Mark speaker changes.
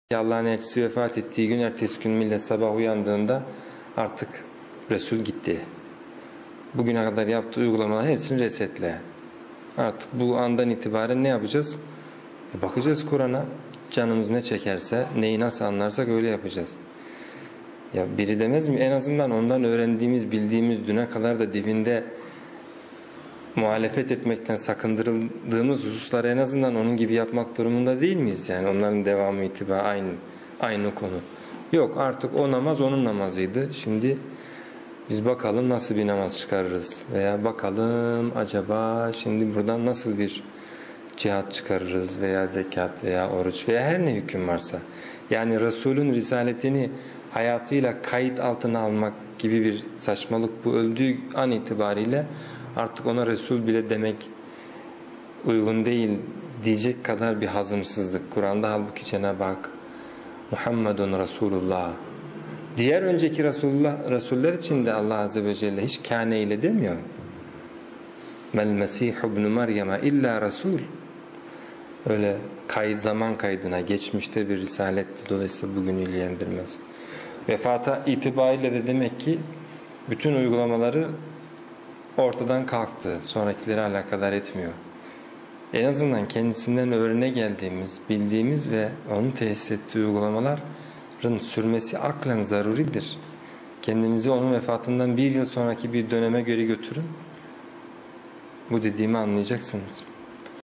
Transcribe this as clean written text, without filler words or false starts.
Speaker 1: Allah'ın elçisi vefat ettiği gün ertesi gün millet sabah uyandığında artık Resul gitti. Bugüne kadar yaptığı uygulamaların hepsini resetle. Artık bu andan itibaren ne yapacağız? Bakacağız Kur'an'a, canımız ne çekerse, neyi nasıl anlarsak öyle yapacağız. Ya biri demez mi? En azından ondan öğrendiğimiz, bildiğimiz, düne kadar da dibinde muhalefet etmekten sakındırıldığımız hususları en azından onun gibi yapmak durumunda değil miyiz? Yani onların devamı itibariyle aynı konu. Yok, artık o namaz onun namazıydı. Şimdi biz bakalım nasıl bir namaz çıkarırız veya bakalım acaba şimdi buradan nasıl bir cihat çıkarırız veya zekat veya oruç veya her ne hüküm varsa. Yani Resul'ün risaletini hayatıyla kayıt altına almak gibi bir saçmalık bu öldüğü an itibariyle artık ona Resul bile demek uygun değil diyecek kadar bir hazımsızlık. Kur'an'da halbuki Cenab-ı Hak Muhammedun Resulullah. Diğer önceki Resuller için de Allah Azze ve Celle hiç kâne ile demiyor. Mel Mesih ibn Meryem'e illa Resul. Öyle zaman kaydına geçmişte bir risaletti. Dolayısıyla bugün ilgilendirmez. Vefata itibariyle de demek ki bütün uygulamaları ortadan kalktı. Sonrakileri alakadar etmiyor. En azından kendisinden öğrene geldiğimiz, bildiğimiz ve onun tesis ettiği uygulamaların sürmesi aklen zaruridir. Kendinizi onun vefatından bir yıl sonraki bir döneme göre götürün. Bu dediğimi anlayacaksınız.